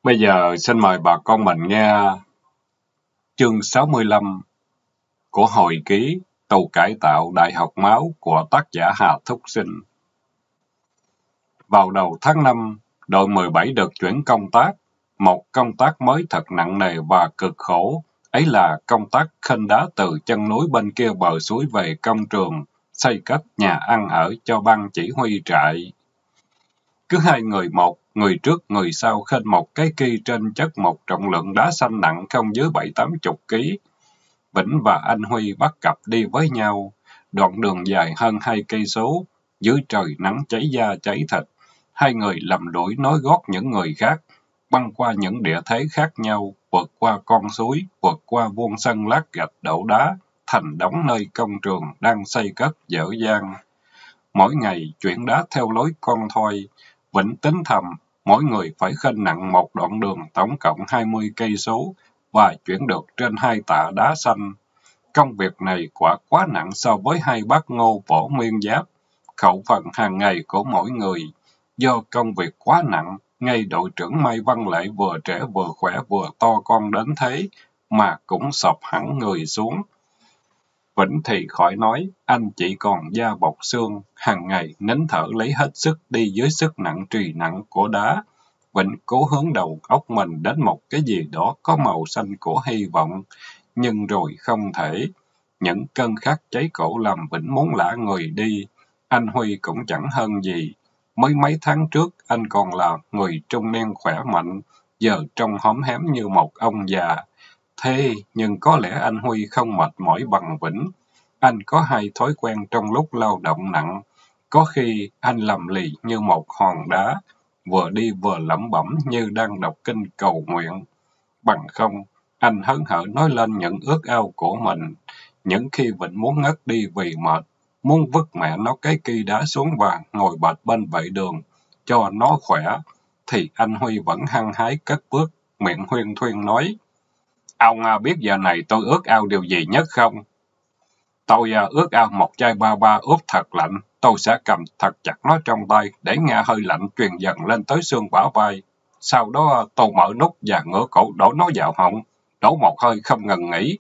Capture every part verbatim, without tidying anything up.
Bây giờ xin mời bà con mình nghe chương sáu mươi lăm của hồi ký Tù cải tạo Đại học máu của tác giả Hà Thúc Sinh. Vào đầu tháng năm, đội mười bảy được chuyển công tác, một công tác mới thật nặng nề và cực khổ. Ấy là công tác khênh đá từ chân núi bên kia bờ suối về công trường, xây cất nhà ăn ở cho ban chỉ huy trại. Cứ hai người một, người trước người sau khênh một cái ki trên chất một trọng lượng đá xanh nặng không dưới bảy tám chục ký. Vĩnh và anh Huy bắt cặp đi với nhau, đoạn đường dài hơn hai cây số, dưới trời nắng cháy da cháy thịt. Hai người lầm đuổi nối gót những người khác, băng qua những địa thế khác nhau, vượt qua con suối, vượt qua vuông sân lát gạch đổ đá, thành đống nơi công trường đang xây cất dở dang. Mỗi ngày chuyển đá theo lối con thoi, Vĩnh tính thầm, mỗi người phải khênh nặng một đoạn đường tổng cộng hai mươi cây số và chuyển được trên hai tạ đá xanh. Công việc này quả quá nặng so với hai bác Ngô Võ Nguyên Giáp. Khẩu phần hàng ngày của mỗi người, do công việc quá nặng, ngay đội trưởng Mai Văn Lệ vừa trẻ vừa khỏe vừa to con đến thế, mà cũng sụp hẳn người xuống. Vĩnh thì khỏi nói, anh chỉ còn da bọc xương, hàng ngày nín thở lấy hết sức đi dưới sức nặng trì nặng của đá. Vĩnh cố hướng đầu óc mình đến một cái gì đó có màu xanh của hy vọng, nhưng rồi không thể. Những cơn khát cháy cổ làm Vĩnh muốn lả người đi. Anh Huy cũng chẳng hơn gì. Mới mấy tháng trước, anh còn là người trung niên khỏe mạnh, giờ trông hóm hém như một ông già. Thế nhưng có lẽ anh Huy không mệt mỏi bằng Vĩnh. Anh có hai thói quen trong lúc lao động nặng. Có khi anh lầm lì như một hòn đá, vừa đi vừa lẩm bẩm như đang đọc kinh cầu nguyện. Bằng không, anh hớn hở nói lên những ước ao của mình. Những khi Vĩnh muốn ngất đi vì mệt, muốn vứt mẹ nó cái ki đá xuống và ngồi bệt bên vệ đường, cho nó khỏe, thì anh Huy vẫn hăng hái cất bước, miệng huyên thuyên nói: Ông à, biết giờ này tôi ước ao điều gì nhất không? Tôi à, ước ao một chai ba ba ướp thật lạnh, tôi sẽ cầm thật chặt nó trong tay để nghe hơi lạnh truyền dần lên tới xương bả vai. Sau đó tôi mở nút và ngửa cổ đổ nó vào họng, đổ một hơi không ngừng nghỉ.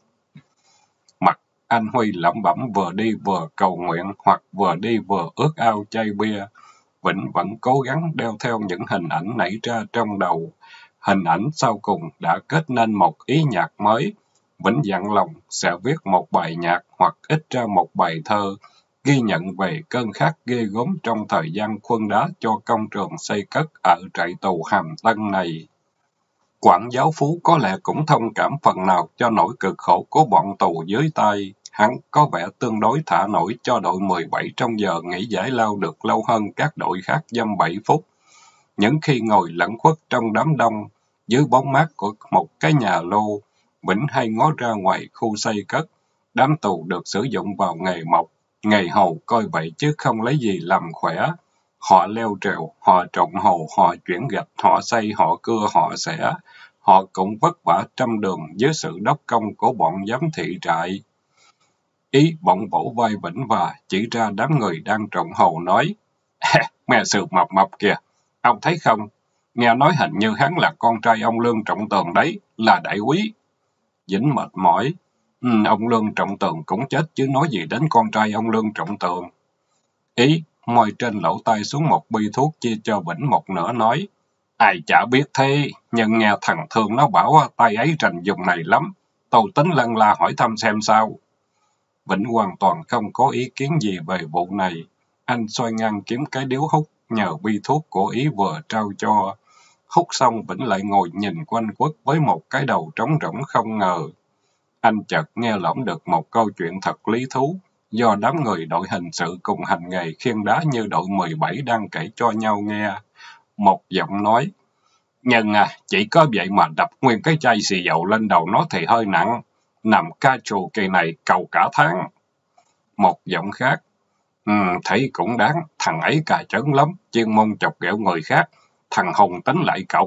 Mặt anh Huy lẩm bẩm vừa đi vừa cầu nguyện hoặc vừa đi vừa ước ao chai bia. Vĩnh vẫn cố gắng đeo theo những hình ảnh nảy ra trong đầu. Hình ảnh sau cùng đã kết nên một ý nhạc mới. Vĩnh dặn lòng sẽ viết một bài nhạc hoặc ít ra một bài thơ, ghi nhận về cơn khát ghê gớm trong thời gian khuân đá cho công trường xây cất ở trại tù Hàm Tân này. Quản giáo Phú có lẽ cũng thông cảm phần nào cho nỗi cực khổ của bọn tù dưới tay. Hắn có vẻ tương đối thả nổi cho đội mười bảy trong giờ nghỉ giải lao được lâu hơn các đội khác dăm bảy phút. Những khi ngồi lẩn khuất trong đám đông, dưới bóng mát của một cái nhà lô, Vĩnh hay ngó ra ngoài khu xây cất. Đám tù được sử dụng vào nghề mộc, nghề hồ coi vậy chứ không lấy gì làm khỏe. Họ leo trèo, họ trộn hồ, họ chuyển gạch, họ xây, họ cưa, họ xẻ. Họ cũng vất vả trăm đường dưới sự đốc công của bọn giám thị trại. Ý bỗng vỗ vai Vĩnh và chỉ ra đám người đang trộn hồ nói: Mẹ sự mập mập kìa, ông thấy không? Nghe nói hình như hắn là con trai ông Lương Trọng Tường đấy, là đại úy. Vĩnh mệt mỏi: Ừ, ông Lương Trọng Tường cũng chết chứ nói gì đến con trai ông Lương Trọng Tường. Ý môi trên lỗ tai xuống một bi thuốc chia cho Vĩnh một nửa nói: Ai chả biết thế, nhưng nghe thằng Thương nó bảo tay ấy rành dùng này lắm. Tôi tính lân la hỏi thăm xem sao. Vĩnh hoàn toàn không có ý kiến gì về vụ này. Anh xoay ngang kiếm cái điếu hút nhờ bi thuốc của Ý vừa trao cho. Hút xong Vĩnh lại ngồi nhìn quanh quất với một cái đầu trống rỗng không ngờ. Anh chợt nghe lỏm được một câu chuyện thật lý thú, do đám người đội hình sự cùng hành nghề khiêng đá như đội mười bảy đang kể cho nhau nghe. Một giọng nói: Nhưng à, chỉ có vậy mà đập nguyên cái chai xì dầu lên đầu nó thì hơi nặng. Nằm ca trù kỳ này cầu cả tháng. Một giọng khác: Ừ, thấy cũng đáng, thằng ấy cà chớn lắm, chuyên môn chọc ghẹo người khác. Thằng Hùng tính lại cọc.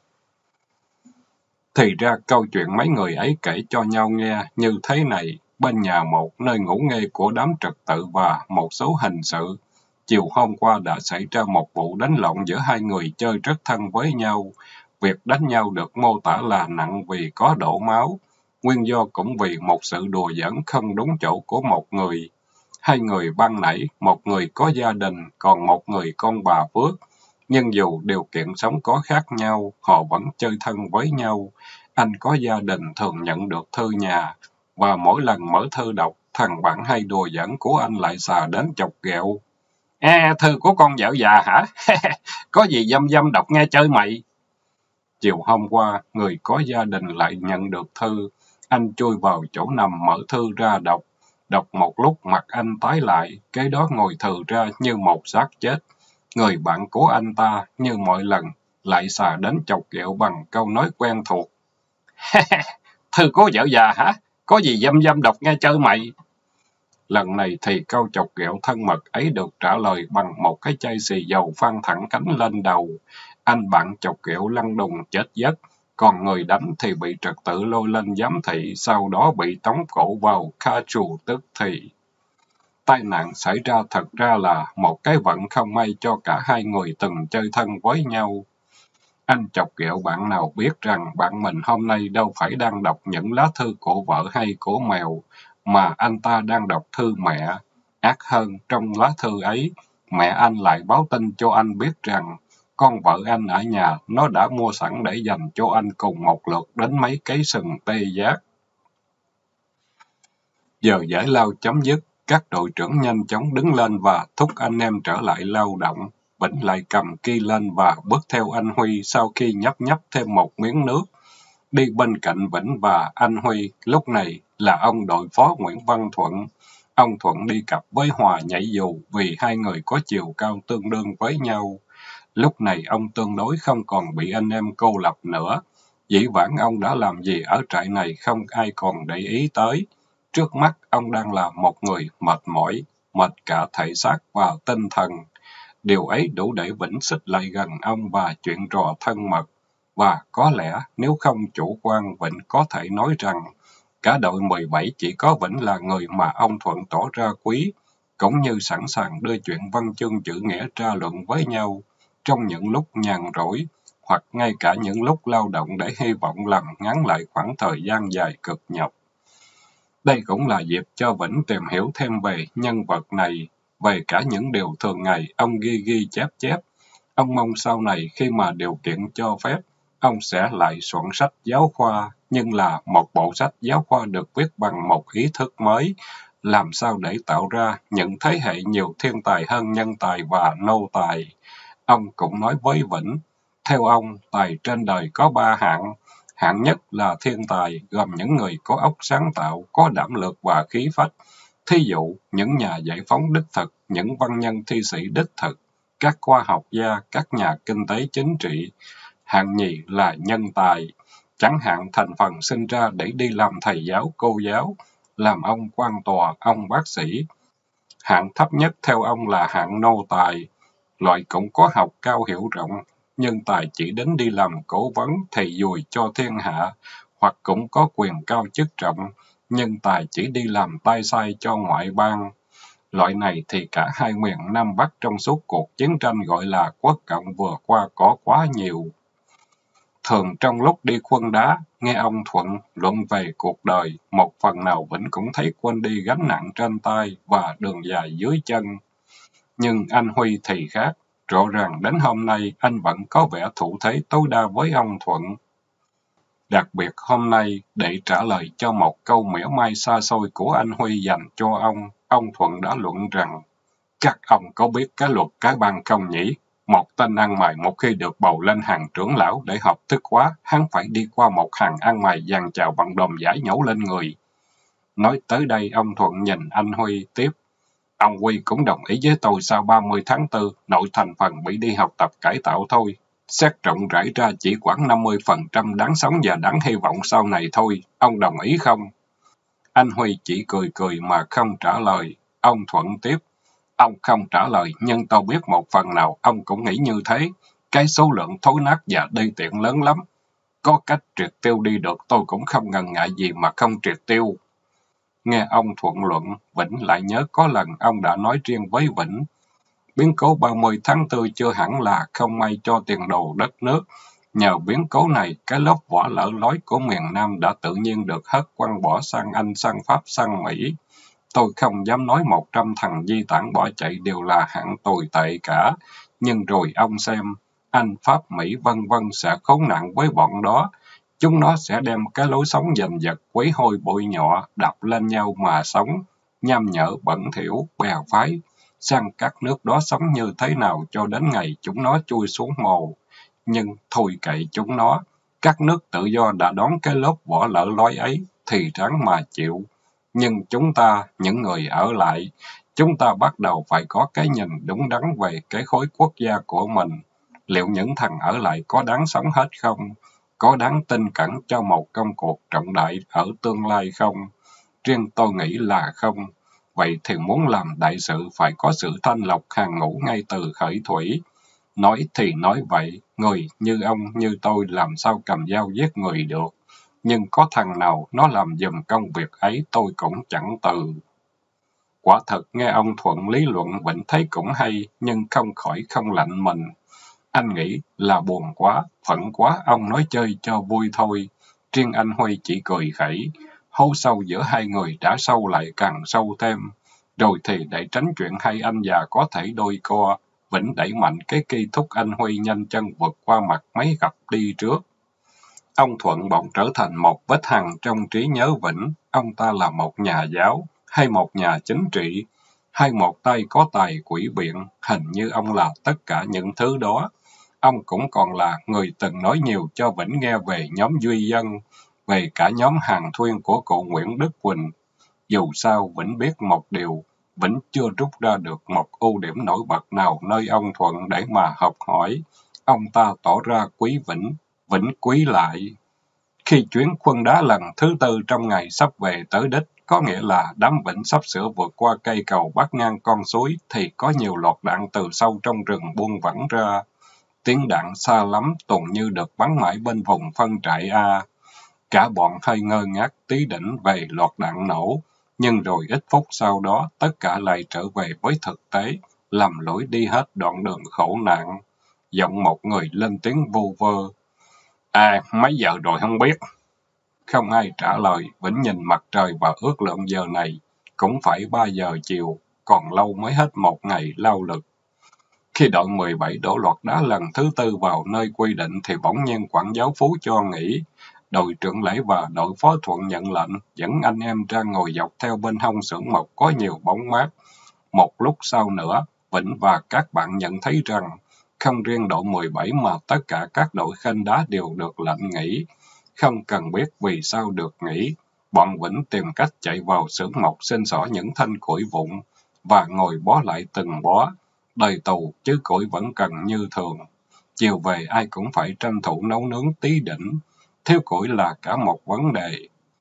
Thì ra câu chuyện mấy người ấy kể cho nhau nghe như thế này. Bên nhà một, nơi ngủ nghê của đám trật tự và một số hình sự, chiều hôm qua đã xảy ra một vụ đánh lộn giữa hai người chơi rất thân với nhau. Việc đánh nhau được mô tả là nặng vì có đổ máu, nguyên do cũng vì một sự đùa giỡn không đúng chỗ của một người. Hai người ban nãy, một người có gia đình, còn một người con bà Phước. Nhưng dù điều kiện sống có khác nhau, họ vẫn chơi thân với nhau. Anh có gia đình thường nhận được thư nhà, và mỗi lần mở thư đọc, thằng bạn hay đùa giỡn của anh lại xà đến chọc ghẹo. À, thư của con vợ già hả? Có gì dăm dăm đọc nghe chơi mày. Chiều hôm qua, người có gia đình lại nhận được thư. Anh chui vào chỗ nằm mở thư ra đọc. Đọc một lúc mặt anh tái lại, kế đó ngồi thừ ra như một xác chết. Người bạn của anh ta, như mọi lần, lại xà đến chọc ghẹo bằng câu nói quen thuộc. Thư của vợ già hả? Có gì dăm dăm đọc nghe chơi mày. Lần này thì câu chọc ghẹo thân mật ấy được trả lời bằng một cái chai xì dầu phang thẳng cánh lên đầu. Anh bạn chọc ghẹo lăn đùng chết giấc, còn người đánh thì bị trật tự lôi lên giám thị, sau đó bị tống cổ vào kha trù tức thì. Tai nạn xảy ra thật ra là một cái vận không may cho cả hai người từng chơi thân với nhau. Anh chọc ghẹo bạn nào biết rằng bạn mình hôm nay đâu phải đang đọc những lá thư của vợ hay của mèo, mà anh ta đang đọc thư mẹ. Ác hơn, trong lá thư ấy, mẹ anh lại báo tin cho anh biết rằng con vợ anh ở nhà, nó đã mua sẵn để dành cho anh cùng một lượt đến mấy cái sừng tê giác. Giờ giải lao chấm dứt, các đội trưởng nhanh chóng đứng lên và thúc anh em trở lại lao động. Vĩnh lại cầm ki lên và bước theo anh Huy sau khi nhấp nhấp thêm một miếng nước. Đi bên cạnh Vĩnh và anh Huy, lúc này là ông đội phó Nguyễn Văn Thuận. Ông Thuận đi cặp với Hòa nhảy dù vì hai người có chiều cao tương đương với nhau. Lúc này ông tương đối không còn bị anh em cô lập nữa. Dĩ vãng ông đã làm gì ở trại này không ai còn để ý tới. Trước mắt ông đang là một người mệt mỏi, mệt cả thể xác và tinh thần. Điều ấy đủ để Vĩnh xích lại gần ông và chuyện trò thân mật. Và có lẽ nếu không chủ quan, Vĩnh có thể nói rằng cả đội mười bảy chỉ có Vĩnh là người mà ông Thuận tỏ ra quý, cũng như sẵn sàng đưa chuyện văn chương chữ nghĩa tra luận với nhau trong những lúc nhàn rỗi, hoặc ngay cả những lúc lao động để hy vọng làm ngắn lại khoảng thời gian dài cực nhọc. Đây cũng là dịp cho Vĩnh tìm hiểu thêm về nhân vật này, về cả những điều thường ngày ông ghi ghi chép chép. Ông mong sau này khi mà điều kiện cho phép, ông sẽ lại soạn sách giáo khoa, nhưng là một bộ sách giáo khoa được viết bằng một ý thức mới, làm sao để tạo ra những thế hệ nhiều thiên tài hơn nhân tài và nô tài. Ông cũng nói với Vĩnh, theo ông, tài trên đời có ba hạng. Hạng nhất là thiên tài, gồm những người có óc sáng tạo, có đảm lược và khí phách. Thí dụ, những nhà giải phóng đích thực, những văn nhân thi sĩ đích thực, các khoa học gia, các nhà kinh tế chính trị. Hạng nhì là nhân tài, chẳng hạn thành phần sinh ra để đi làm thầy giáo, cô giáo, làm ông quan tòa, ông bác sĩ. Hạng thấp nhất theo ông là hạng nô tài, loại cũng có học cao hiểu rộng, nhưng tài chỉ đến đi làm cố vấn, thầy dùi cho thiên hạ, hoặc cũng có quyền cao chức trọng, nhưng tài chỉ đi làm tay sai cho ngoại bang. Loại này thì cả hai miền Nam Bắc trong suốt cuộc chiến tranh gọi là quốc cộng vừa qua có quá nhiều. Thường trong lúc đi khuân đá, nghe ông Thuận luận về cuộc đời, một phần nào Vĩnh cũng thấy quên đi gánh nặng trên tay và đường dài dưới chân. Nhưng anh Huy thì khác, rõ ràng đến hôm nay anh vẫn có vẻ thủ thế tối đa với ông Thuận. Đặc biệt hôm nay, để trả lời cho một câu mỉa mai xa xôi của anh Huy dành cho ông, ông Thuận đã luận rằng, các ông có biết cái luật cái bang không nhỉ? Một tên ăn mày một khi được bầu lên hàng trưởng lão để học thức hóa, hắn phải đi qua một hàng ăn mày dàn chào bằng đồm giải nhổ lên người. Nói tới đây, ông Thuận nhìn anh Huy tiếp. Ông Huy cũng đồng ý với tôi sau ba mươi tháng tư, nội thành phần bị đi học tập cải tạo thôi. Xét rộng rãi ra chỉ khoảng năm mươi phần trăm đáng sống và đáng hy vọng sau này thôi. Ông đồng ý không? Anh Huy chỉ cười cười mà không trả lời. Ông Thuận tiếp. Ông không trả lời, nhưng tôi biết một phần nào ông cũng nghĩ như thế. Cái số lượng thối nát và đi tiện lớn lắm. Có cách triệt tiêu đi được tôi cũng không ngần ngại gì mà không triệt tiêu. Nghe ông thuận luận, Vĩnh lại nhớ có lần ông đã nói riêng với Vĩnh. Biến cố ba mươi tháng tư chưa hẳn là không may cho tiền đồ đất nước, Nhờ biến cố này, cái lớp vỏ lở lối của miền Nam đã tự nhiên được hất quăng bỏ sang Anh, sang Pháp, sang Mỹ. Tôi không dám nói một trăm thằng di tản bỏ chạy đều là hạng tồi tệ cả, nhưng rồi ông xem, Anh, Pháp, Mỹ vân vân sẽ khốn nạn với bọn đó. Chúng nó sẽ đem cái lối sống giành giật, quấy hôi bụi nhọ, đập lên nhau mà sống, nham nhở, bẩn thỉu, bè phái. Sang các nước đó sống như thế nào cho đến ngày chúng nó chui xuống mồ. Nhưng thôi kệ chúng nó, các nước tự do đã đón cái lớp vỏ lở lối ấy, thì ráng mà chịu. Nhưng chúng ta, những người ở lại, chúng ta bắt đầu phải có cái nhìn đúng đắn về cái khối quốc gia của mình. Liệu những thằng ở lại có đáng sống hết không? Có đáng tin cẩn cho một công cuộc trọng đại ở tương lai không? Riêng tôi nghĩ là không. Vậy thì muốn làm đại sự phải có sự thanh lọc hàng ngũ ngay từ khởi thủy. Nói thì nói vậy, người như ông, như tôi làm sao cầm dao giết người được. Nhưng có thằng nào nó làm giùm công việc ấy tôi cũng chẳng từ. Quả thật nghe ông Thuận lý luận Vĩnh thấy cũng hay, nhưng không khỏi không lạnh mình. Anh nghĩ là buồn quá, phận quá, ông nói chơi cho vui thôi. Riêng anh Huy chỉ cười khẩy. Hố sâu giữa hai người đã sâu lại càng sâu thêm. Rồi thì để tránh chuyện hai anh già có thể đôi co, Vĩnh đẩy mạnh cái cây thúc anh Huy nhanh chân vượt qua mặt mấy gặp đi trước. Ông Thuận bỗng trở thành một vết hằn trong trí nhớ Vĩnh. Ông ta là một nhà giáo, hay một nhà chính trị, hay một tay có tài quỷ biện. Hình như ông là tất cả những thứ đó. Ông cũng còn là người từng nói nhiều cho Vĩnh nghe về nhóm Duy Dân, về cả nhóm Hàng Thuyên của cụ Nguyễn Đức Quỳnh. Dù sao, Vĩnh biết một điều, Vĩnh chưa rút ra được một ưu điểm nổi bật nào nơi ông Thuận để mà học hỏi. Ông ta tỏ ra quý Vĩnh, Vĩnh quý lại. Khi chuyến khuân đá lần thứ tư trong ngày sắp về tới đích, có nghĩa là đám Vĩnh sắp sửa vượt qua cây cầu bắc ngang con suối, thì có nhiều loạt đạn từ sâu trong rừng buông vẳng ra. Tiếng đạn xa lắm, tuần như được bắn mãi bên vùng phân trại A. Cả bọn hơi ngơ ngác tí đỉnh về loạt đạn nổ, nhưng rồi ít phút sau đó, tất cả lại trở về với thực tế, lầm lỗi đi hết đoạn đường khổ nạn. Giọng một người lên tiếng vu vơ. À, mấy giờ rồi không biết. Không ai trả lời, Vĩnh nhìn mặt trời và ước lượng giờ này. Cũng phải ba giờ chiều, còn lâu mới hết một ngày lao lực. Khi đội mười bảy đổ loạt đá lần thứ tư vào nơi quy định thì bỗng nhiên quản giáo Phú cho nghỉ. Đội trưởng lễ và đội phó thuận nhận lệnh, dẫn anh em ra ngồi dọc theo bên hông xưởng mộc có nhiều bóng mát. Một lúc sau nữa, Vĩnh và các bạn nhận thấy rằng, không riêng đội mười bảy mà tất cả các đội khênh đá đều được lệnh nghỉ. Không cần biết vì sao được nghỉ, bọn Vĩnh tìm cách chạy vào xưởng mộc xin xỏ những thanh củi vụn và ngồi bó lại từng bó. Đời tù chứ củi vẫn cần như thường. Chiều về ai cũng phải tranh thủ nấu nướng tí đỉnh. Thiếu củi là cả một vấn đề.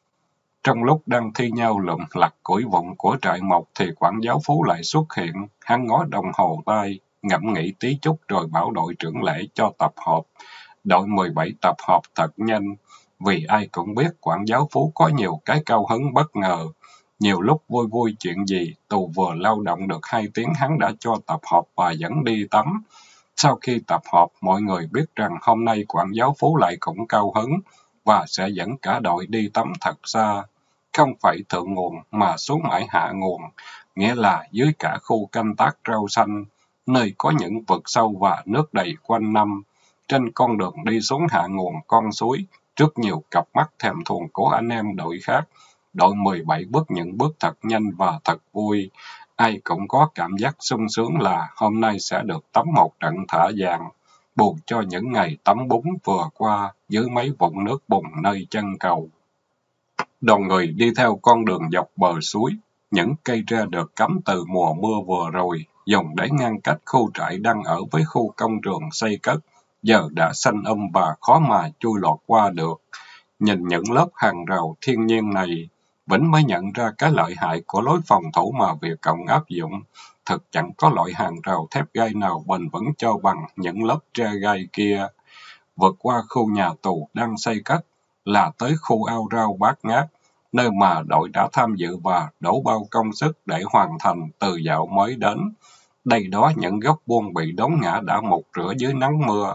Trong lúc đang thi nhau lượm lặt củi vụn của trại mộc thì quản giáo Phú lại xuất hiện. Hắn ngó đồng hồ tay, ngẫm nghĩ tí chút rồi bảo đội trưởng lễ cho tập họp. Đội mười bảy tập họp thật nhanh, vì ai cũng biết quản giáo Phú có nhiều cái cao hứng bất ngờ. Nhiều lúc vui vui chuyện gì, tù vừa lao động được hai tiếng hắn đã cho tập họp và dẫn đi tắm. Sau khi tập họp, mọi người biết rằng hôm nay quản giáo Phú lại cũng cao hứng và sẽ dẫn cả đội đi tắm thật xa. Không phải thượng nguồn mà xuống mãi hạ nguồn, nghĩa là dưới cả khu canh tác rau xanh, nơi có những vực sâu và nước đầy quanh năm. Trên con đường đi xuống hạ nguồn con suối, trước nhiều cặp mắt thèm thuồng của anh em đội khác, đội mười bảy bước những bước thật nhanh và thật vui. Ai cũng có cảm giác sung sướng là hôm nay sẽ được tắm một trận thả vàng, bù cho những ngày tắm bún vừa qua dưới mấy vũng nước bùn nơi chân cầu. Đoàn người đi theo con đường dọc bờ suối, những cây tre được cắm từ mùa mưa vừa rồi, dùng để ngăn cách khu trại đang ở với khu công trường xây cất, giờ đã xanh um và khó mà chui lọt qua được. Nhìn những lớp hàng rào thiên nhiên này, Vĩnh mới nhận ra cái lợi hại của lối phòng thủ mà Việt Cộng áp dụng. Thực chẳng có loại hàng rào thép gai nào bền vững cho bằng những lớp tre gai kia. Vượt qua khu nhà tù đang xây cất là tới khu ao rau Bát Ngát, nơi mà đội đã tham dự và đổ bao công sức để hoàn thành từ dạo mới đến. Đây đó những gốc buông bị đốn ngã đã mục rửa dưới nắng mưa,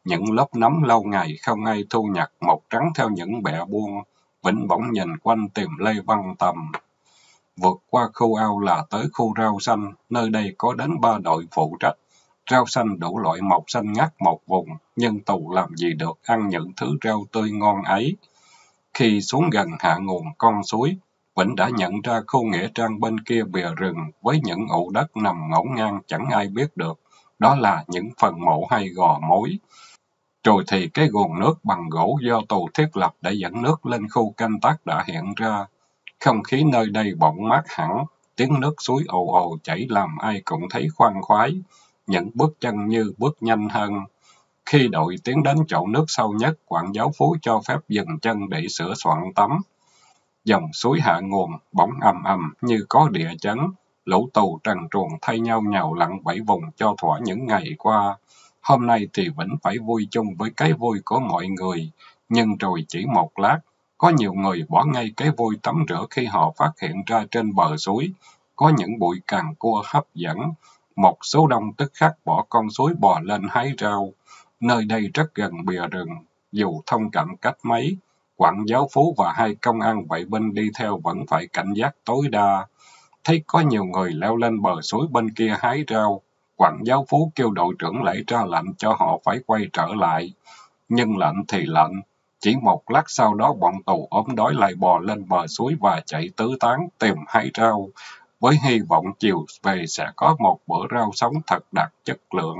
những lớp nấm lâu ngày không ai thu nhặt, mọc trắng theo những bẹ buông, Vĩnh bỗng nhìn quanh tìm Lê Văn Tầm. Vượt qua khu ao là tới khu rau xanh, nơi đây có đến ba đội phụ trách. Rau xanh đủ loại mọc xanh ngắt một vùng, nhưng tù làm gì được ăn những thứ rau tươi ngon ấy. Khi xuống gần hạ nguồn con suối, Vĩnh đã nhận ra khu nghĩa trang bên kia bìa rừng với những ụ đất nằm ngổn ngang chẳng ai biết được. Đó là những phần mộ hay gò mối. Rồi thì cái guồng nước bằng gỗ do tù thiết lập để dẫn nước lên khu canh tác đã hiện ra. Không khí nơi đây bỗng mát hẳn, tiếng nước suối ồ ồ chảy làm ai cũng thấy khoan khoái. Những bước chân như bước nhanh hơn. Khi đội tiến đến chỗ nước sâu nhất, quản giáo Phú cho phép dừng chân để sửa soạn tắm. Dòng suối hạ nguồn, bỗng ầm ầm như có địa chấn. Lũ tù trần truồng thay nhau nhào lặn bảy vùng cho thỏa những ngày qua. Hôm nay thì Vĩnh phải vui chung với cái vui của mọi người. Nhưng rồi chỉ một lát, có nhiều người bỏ ngay cái vui tắm rửa khi họ phát hiện ra trên bờ suối có những bụi càng cua hấp dẫn. Một số đông tức khắc bỏ con suối bò lên hái rau. Nơi đây rất gần bìa rừng, dù thông cạnh cách mấy, quản giáo Phú và hai công an vệ binh đi theo vẫn phải cảnh giác tối đa. Thấy có nhiều người leo lên bờ suối bên kia hái rau, quản giáo Phú kêu đội trưởng lễ ra lệnh cho họ phải quay trở lại. Nhưng lệnh thì lệnh, chỉ một lát sau đó bọn tù ốm đói lại bò lên bờ suối và chạy tứ tán tìm hái rau, với hy vọng chiều về sẽ có một bữa rau sống thật đạt chất lượng.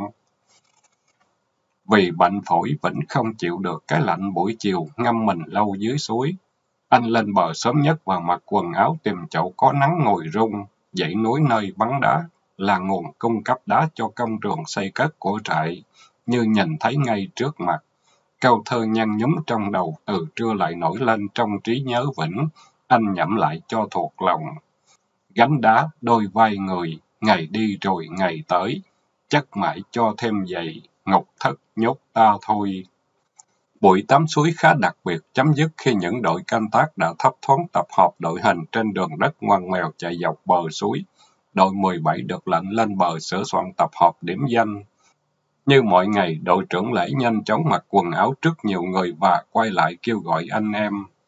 Vì bệnh phổi, Vĩnh không chịu được cái lạnh buổi chiều ngâm mình lâu dưới suối. Anh lên bờ sớm nhất và mặc quần áo tìm chỗ có nắng ngồi rung. Dãy núi nơi bắn đá là nguồn cung cấp đá cho công trường xây cất của trại, như nhìn thấy ngay trước mặt. Câu thơ nhăn nhúm trong đầu từ trưa lại nổi lên trong trí nhớ Vĩnh. Anh nhẩm lại cho thuộc lòng. Gánh đá đôi vai người, ngày đi rồi ngày tới, chắc mãi cho thêm dày, ngục thất nhốt ta thôi. Buổi tắm suối khá đặc biệt chấm dứt khi những đội canh tác đã thấp thoáng tập hợp đội hình trên đường đất ngoằn ngoèo chạy dọc bờ suối. Đội mười bảy được lệnh lên bờ sửa soạn tập hợp điểm danh. Như mọi ngày, đội trưởng Lễ nhanh chóng mặc quần áo trước nhiều người và quay lại kêu gọi anh em.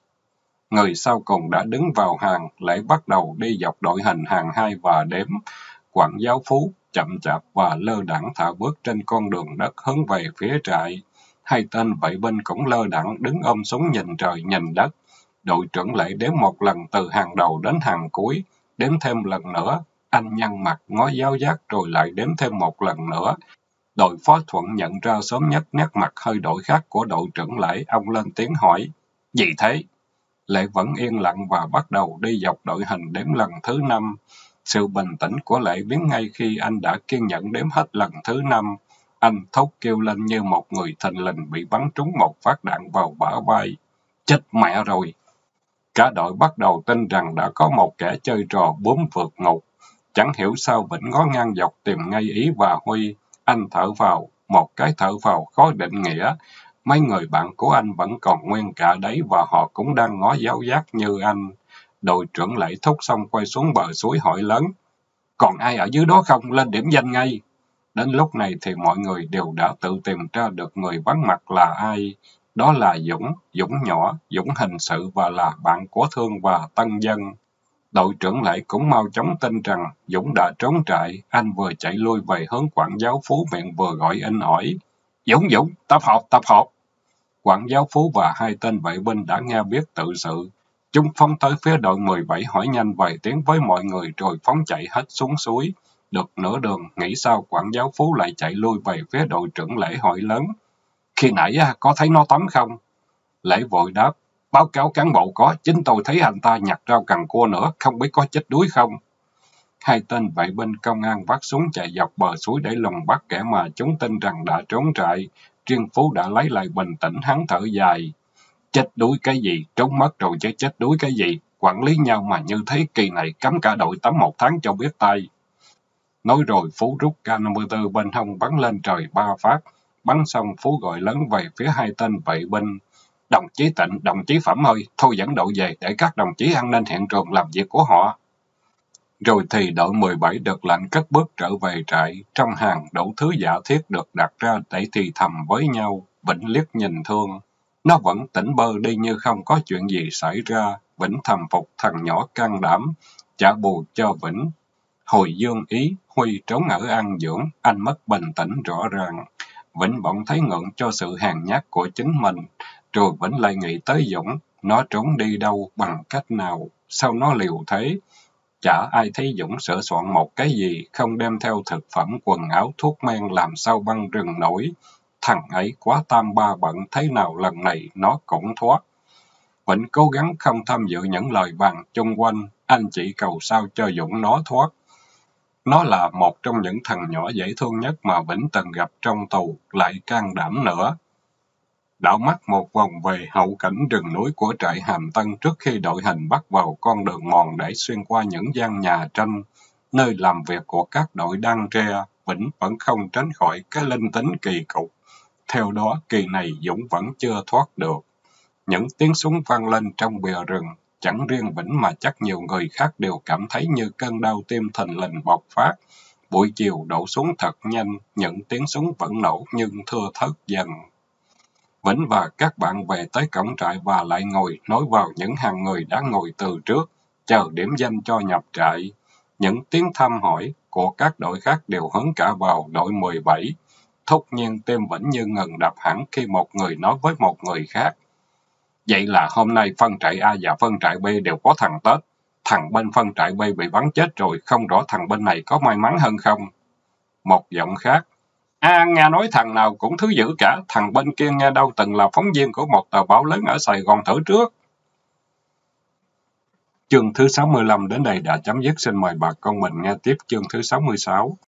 Người sau cùng đã đứng vào hàng, Lễ bắt đầu đi dọc đội hình hàng hai và đếm. Quản giáo Phú chậm chạp và lơ đãng thả bước trên con đường đất hướng về phía trại. Hai tên vệ binh cũng lơ đãng đứng ôm súng nhìn trời nhìn đất. Đội trưởng Lễ đếm một lần từ hàng đầu đến hàng cuối, đếm thêm lần nữa. Anh nhăn mặt ngó giáo giác rồi lại đếm thêm một lần nữa. Đội phó Thuận nhận ra sớm nhất nét mặt hơi đổi khác của đội trưởng Lễ, ông lên tiếng hỏi, gì thế? Lễ vẫn yên lặng và bắt đầu đi dọc đội hình đếm lần thứ năm. Sự bình tĩnh của Lễ biến ngay khi anh đã kiên nhẫn đếm hết lần thứ năm. Anh thốt kêu lên như một người thình lình bị bắn trúng một phát đạn vào bả vai. Chết mẹ rồi! Cả đội bắt đầu tin rằng đã có một kẻ chơi trò bướm vượt ngục. Chẳng hiểu sao Vĩnh ngó ngang dọc tìm ngay Ý và Huy. Anh thở vào, một cái thở vào khó định nghĩa. Mấy người bạn của anh vẫn còn nguyên cả đấy và họ cũng đang ngó giáo giác như anh. Đội trưởng Lễ thúc xong quay xuống bờ suối hỏi lớn. Còn ai ở dưới đó không? Lên điểm danh ngay. Đến lúc này thì mọi người đều đã tự tìm ra được người vắng mặt là ai. Đó là Dũng, Dũng nhỏ, Dũng hình sự và là bạn của Thương và Tân Dân. Đội trưởng Lễ cũng mau chóng tin rằng Dũng đã trốn trại. Anh vừa chạy lui về hướng quản giáo Phú miệng vừa gọi in ỏi. Dũng, Dũng, tập hợp, tập hợp. Quản giáo Phú và hai tên vệ binh đã nghe biết tự sự. Chúng phóng tới phía đội mười bảy hỏi nhanh vài tiếng với mọi người rồi phóng chạy hết xuống suối. Được nửa đường, nghĩ sao quản giáo Phú lại chạy lui về phía đội trưởng Lễ hỏi lớn. Khi nãy có thấy nó tắm không? Lễ vội đáp. Báo cáo cán bộ có, chính tôi thấy anh ta nhặt rau cần cua nữa, không biết có chết đuối không? Hai tên vệ binh công an vác súng chạy dọc bờ suối để lùng bắt kẻ mà chúng tin rằng đã trốn trại. Riêng Phú đã lấy lại bình tĩnh, hắn thở dài. Chết đuối cái gì, trốn mất rồi chứ chết đuối cái gì, quản lý nhau mà như thế kỳ này cấm cả đội tắm một tháng cho biết tay. Nói rồi Phú rút K năm mươi tư bên hông bắn lên trời ba phát. Bắn xong Phú gọi lớn về phía hai tên vệ binh. Đồng chí Tịnh, đồng chí Phẩm ơi, thôi dẫn đội về để các đồng chí an ninh hiện trường làm việc của họ. Rồi thì đội mười bảy được lệnh cất bước trở về trại, trong hàng đủ thứ giả thiết được đặt ra để thì thầm với nhau. Vĩnh liếc nhìn Thương. Nó vẫn tỉnh bơ đi như không có chuyện gì xảy ra. Vĩnh thầm phục thằng nhỏ can đảm, trả bù cho Vĩnh. Hồi dương ý, Huy trốn ở An Dưỡng, anh mất bình tĩnh rõ ràng. Vĩnh bỗng thấy ngượng cho sự hèn nhát của chính mình, rồi Vĩnh lại nghĩ tới Dũng. Nó trốn đi đâu, bằng cách nào, sao nó liều thế? Chả ai thấy Dũng sửa soạn một cái gì, không đem theo thực phẩm, quần áo, thuốc men làm sao băng rừng nổi. Thằng ấy quá tam ba bận, thế nào lần này nó cũng thoát. Vĩnh cố gắng không tham dự những lời bàn chung quanh, anh chỉ cầu sao cho Dũng nó thoát. Nó là một trong những thằng nhỏ dễ thương nhất mà Vĩnh từng gặp trong tù, lại can đảm nữa. Đảo mắt một vòng về hậu cảnh rừng núi của trại Hàm Tân trước khi đội hình bắt vào con đường mòn để xuyên qua những gian nhà tranh, nơi làm việc của các đội đan tre, Vĩnh vẫn không tránh khỏi cái linh tính kỳ cục. Theo đó, kỳ này Dũng vẫn chưa thoát được. Những tiếng súng vang lên trong bìa rừng, chẳng riêng Vĩnh mà chắc nhiều người khác đều cảm thấy như cơn đau tim thình lình bộc phát. Buổi chiều đổ xuống thật nhanh, những tiếng súng vẫn nổ nhưng thưa thớt dần. Vĩnh và các bạn về tới cổng trại và lại ngồi nối vào những hàng người đã ngồi từ trước, chờ điểm danh cho nhập trại. Những tiếng thăm hỏi của các đội khác đều hướng cả vào đội mười bảy. Thốt nhiên tim Vĩnh như ngừng đập hẳn khi một người nói với một người khác. Vậy là hôm nay phân trại A và phân trại B đều có thằng Tết. Thằng bên phân trại B bị bắn chết rồi, không rõ thằng bên này có may mắn hơn không? Một giọng khác. À, nghe nói thằng nào cũng thứ dữ cả, thằng bên kia nghe đâu từng là phóng viên của một tờ báo lớn ở Sài Gòn thử trước. Chương thứ sáu mươi lăm đến đây đã chấm dứt, xin mời bà con mình nghe tiếp chương thứ sáu mươi sáu.